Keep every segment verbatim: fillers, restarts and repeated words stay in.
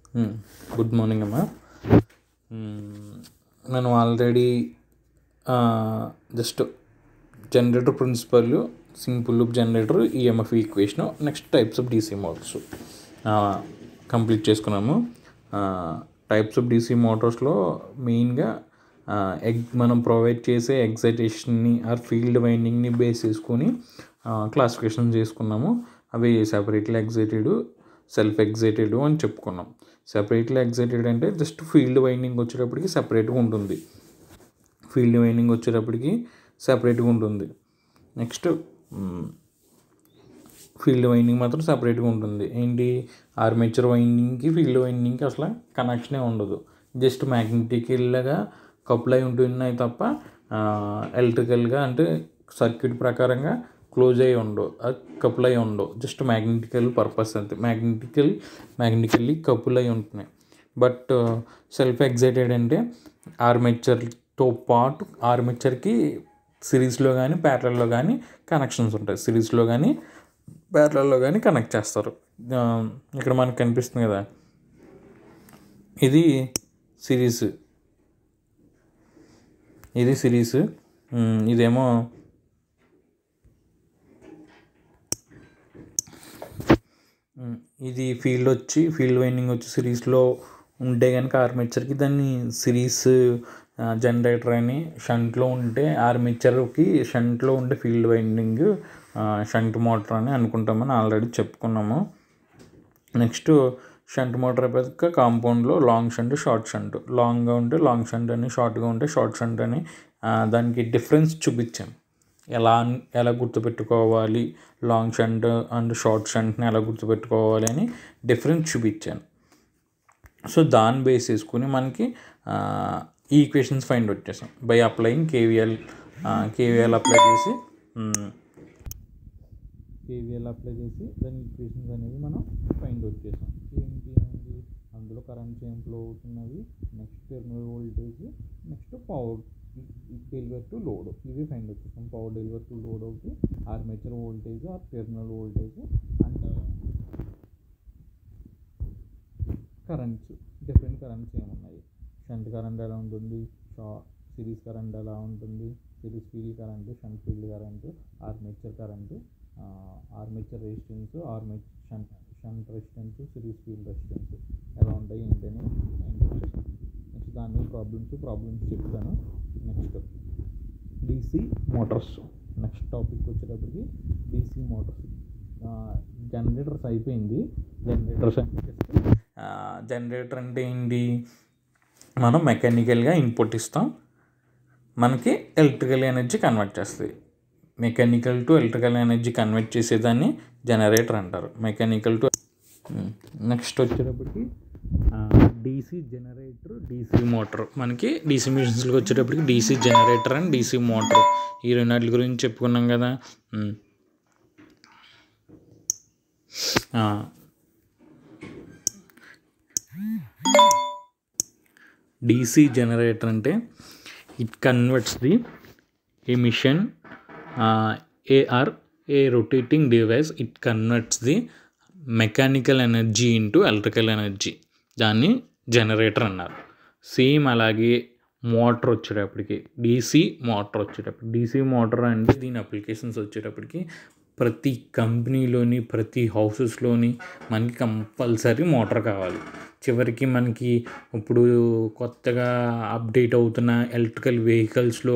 Good morning అమ్మా. మనం already just generator principle, simple loop generator, EMF equation, next types of DC motors complete చేసుకున్నాము. Types of DC మోటార్స్లో మెయిన్గా ఎగ్ మనం ప్రొవైడ్ చేసే ఎగ్జైటేషన్ని ఆర్ ఫీల్డ్ వైండింగ్ని బేస్ చేసుకొని క్లాసిఫికేషన్ చేసుకున్నాము. అవి సెపరేట్లీ ఎగ్జైటెడ్, సెల్ఫ్ ఎగ్జైటెడ్ అని చెప్పుకున్నాం. సెపరేట్లీ ఎగ్జైటెడ్ అంటే జస్ట్ ఫీల్డ్ వైండింగ్ వచ్చేటప్పటికి సపరేట్గా ఉంటుంది. ఫీల్డ్ వైండింగ్ వచ్చేటప్పటికి సపరేట్గా ఉంటుంది. నెక్స్ట్ ఫీల్డ్ వైండింగ్ మాత్రం సపరేట్గా ఉంటుంది. ఏంటి, ఆర్మేచర్ వైండింగ్కి ఫీల్డ్ వైండింగ్కి అసలు కనెక్షనే ఉండదు. జస్ట్ మ్యాగ్నెటికల్గా కపుల్ అయి ఉంటున్నాయి తప్ప ఎలక్ట్రికల్గా అంటే సర్క్యూట్ ప్రకారంగా క్లోజ్ అయ్యి ఉండవు, కపుల్ అయి ఉండవు. జస్ట్ మ్యాగ్నెటికల్ పర్పస్ అంతే, మ్యాగ్నెటికల్ మ్యాగ్నెటికల్లీ కపుల్ అయి ఉంటున్నాయి. బట్ సెల్ఫ్ ఎగ్జైటెడ్ అంటే ఆర్మేచర్తో పాటు ఆర్మేచర్కి సిరీస్లో కానీ ప్యారలల్లో కానీ కనెక్షన్స్ ఉంటాయి. సిరీస్లో కానీ ప్యారలల్లో కానీ కనెక్ట్ చేస్తారు. ఇక్కడ మనకు కనిపిస్తుంది కదా, ఇది సిరీస్, ఇది సిరీస్, ఇదేమో ఇది ఫీల్డ్ వచ్చి ఫీల్డ్ వైండింగ్ వచ్చి సిరీస్లో ఉంటే కనుక ఆర్మేచర్కి దాన్ని సిరీస్ జనరేటర్ అని, షంట్లో ఉంటే ఆర్మేచర్కి షంట్లో ఉండే ఫీల్డ్ వైండింగ్ షంట్ మోటార్ అని అనుకుంటామని ఆల్రెడీ చెప్పుకున్నాము. నెక్స్ట్ షంట్ మోటార్ అయిపోయాక కాంపౌండ్లో లాంగ్ షంట్, షార్ట్ షంట్. లాంగ్గా ఉంటే లాంగ్ షంట్ అని, షార్ట్గా ఉంటే షార్ట్ షంట్ అని దానికి డిఫరెన్స్ చూపించాం. ఎలా ఎలా గుర్తుపెట్టుకోవాలి, లాంగ్ షంట్ అండ్ షార్ట్ షంట్ని ఎలా గుర్తుపెట్టుకోవాలి అని డిఫరెన్స్ చూపించాను. సో దాన్ని బేస్ చేసుకుని మనకి ఈ ఈక్వేషన్స్ ఫైండ్ అవుట్ చేసాం by applying KVL. KVL apply చేసి కేవీఎల్ అప్లై చేసి దాని ఈక్వేషన్స్ అనేది మనం ఫైండ్ అవుట్ చేసాం. ఏంటి అనేది, అందులో కరెంట్స్ ఏం ఫ్లో అవుతున్నవి, next terminal voltage, next power deliver to load, ఇవి ఫైండ్ అవుట్ చేసాం. పవర్ డెలివర్ టు లోడ్ అవుతుంది, armature voltage or terminal voltage and currents, different currents ఏమున్నాయి, షంట్ కరెంట్ ఎలా ఉంటుంది, షా సిరీస్ కరెంట్ ఎలా ఉంటుంది, series field current, shunt field current, armature current, armature resistance, armature shunt shunt resistance, series field resistance ఎలా ఉంటాయి ఏంటని ఫైండ్ అవుట్ చేస్తాం. నెక్స్ట్ దాని ప్రాబ్లమ్స్ ప్రాబ్లమ్స్ చెప్తాను. Next DC motors, next topic వచ్చేటప్పటికి డీసీ మోటార్స్. జనరేటర్స్ అయిపోయింది. జనరేటర్స్ జనరేటర్ అంటే ఏంటి, మనం మెకానికల్గా ఇన్పుట్ ఇస్తాం, మనకి ఎలక్ట్రికల్ ఎనర్జీ కన్వర్ట్ చేస్తుంది. Mechanical to electrical energy convert చేసేదాన్ని జనరేటర్ అంటారు, మెకానికల్ టు. నెక్స్ట్ వచ్చేటప్పటికి డీసీ జనరేటర్, డీసీ మోటార్. మనకి డీసీ మిషన్స్కి వచ్చేటప్పటికి DC generator and DC motor, ఈ రెండింటి గురించి చెప్పుకున్నాం కదా. డీసీ జనరేటర్ అంటే it converts the a machine are a rotating device, it converts the mechanical energy into electrical energy, దాన్ని జనరేటర్ అన్నారు. సేమ్ అలాగే మోటార్ వచ్చేటప్పటికి డీసీ మోటార్ వచ్చేటప్పుడు డీసీ మోటార్ అంటే దీని అప్లికేషన్స్ వచ్చేటప్పటికి ప్రతి కంపెనీలోని ప్రతి హౌసెస్లోని మనకి కంపల్సరీ మోటార్ కావాలి. చివరికి మనకి ఇప్పుడు కొత్తగా అప్డేట్ అవుతున్న ఎలక్ట్రికల్ వెహికల్స్లో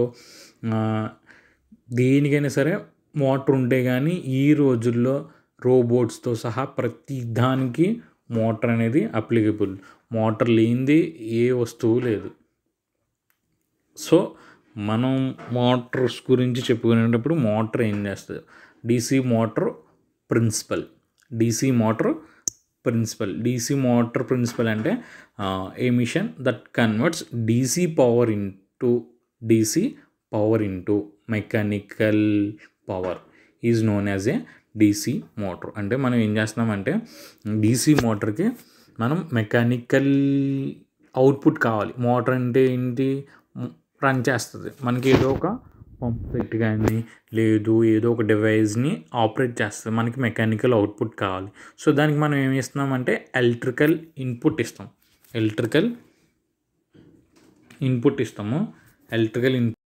దేనికైనా సరే మోటార్ ఉంటే కానీ ఈ రోజుల్లో రోబోట్స్తో సహా ప్రతి దానికి మోటార్ అనేది అప్లికబుల్. మోటార్ లేనిది ఏ వస్తువు లేదు. సో మనం మోటార్స్ గురించి చెప్పుకునేటప్పుడు మోటార్ ఏం చేస్తుంది, DC motor principle, DC motor principle DC motor principle అంటే a machine that converts DC power into DC power into mechanical power is known as a DC motor. అంటే మనం ఏం చేస్తున్నామంటే డీసీ మోటార్కి మనం మెకానికల్ అవుట్పుట్ కావాలి. మోటార్ అంటే ఏంటి, రన్ చేస్తుంది, మనకి ఏదో ఒక పంప్ కానీ లేదు ఏదో ఒక డివైస్ని ఆపరేట్ చేస్తుంది. మనకి మెకానికల్ అవుట్పుట్ కావాలి. సో దానికి మనం ఏమి ఇస్తున్నామంటే ఎలక్ట్రికల్ ఇన్పుట్ ఇస్తాం. ఎలక్ట్రికల్ ఇన్పుట్ ఇస్తాము. Electrical in